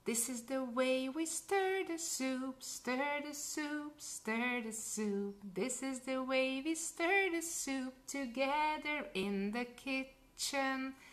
This is the way we stir the soup, stir the soup, stir the soup. This is the way we stir the soup together in the kitchen.